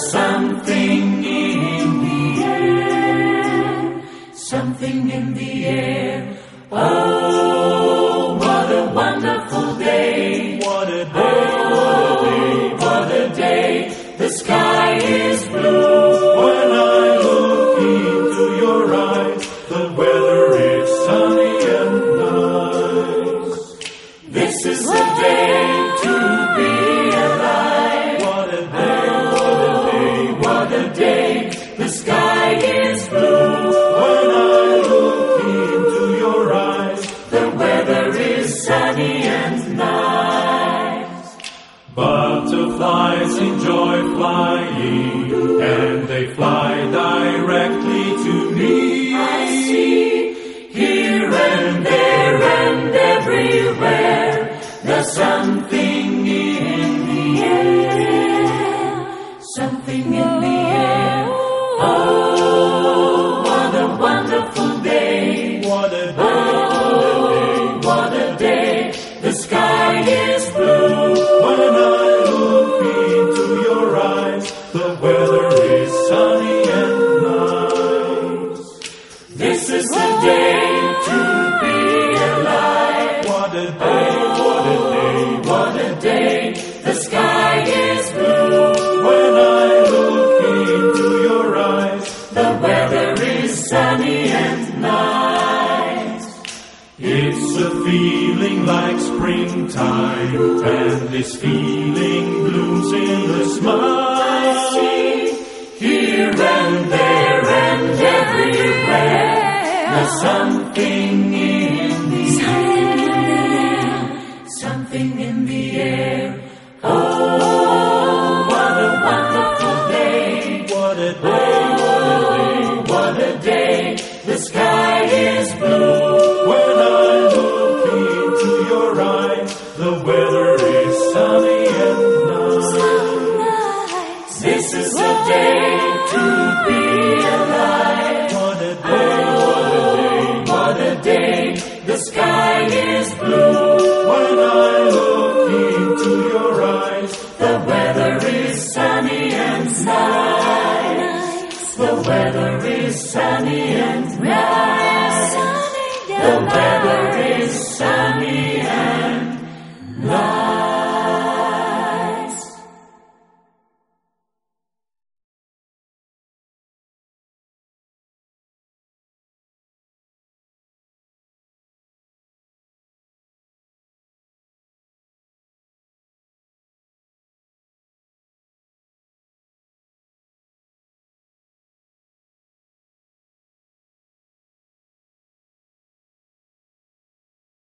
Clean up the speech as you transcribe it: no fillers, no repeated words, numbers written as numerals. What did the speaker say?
something in the air, something in the air. Oh, what a wonderful day. What a day, Oh, what a day. The sky is blue. When I look into your eyes, the weather is sunny and nice. This is the day to be alive. What a day, what a day, What a day. The sky is blue. when I look into your eyes. The weather is sunny and nice. Butterflies enjoy flying, and they fly directly to me. I see here and there and everywhere there's something in the air, something in the air. Oh, what a wonderful day. What a day, Oh, what a day. The sky is blue. when I look into your eyes, the weather is sunny and nice. This is the day to be alive. What a day, what a day, What a day. The sky is blue. when I look into your eyes. The weather is sunny and nice. It's a feeling like springtime, and this feeling blooms in the I smile. see here and there and everywhere there's something in the air, something in the air. Oh, what a wonderful day. What a day, what a day, What a day. The sky is blue. when I look into your eyes, the weather is sunny and nice. This is the day to be alive. What a day, what a day, What a day. The sky is blue. when I look into your eyes. The weather is sunny and nice. The weather is sunny and nice. The weather is sunny.